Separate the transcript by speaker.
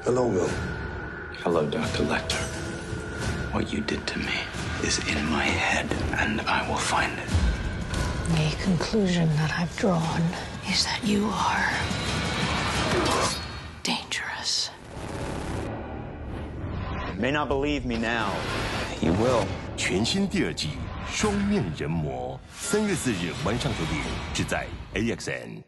Speaker 1: Hello, Will.
Speaker 2: Hello, Dr. Lecter. What you did to me is in my head, and I will find it.
Speaker 3: The conclusion that I've drawn is that you are dangerous.
Speaker 2: You may not believe me now. You will.
Speaker 4: 全新第2季《双面人魔》3月4日晚上9点，只在 AXN。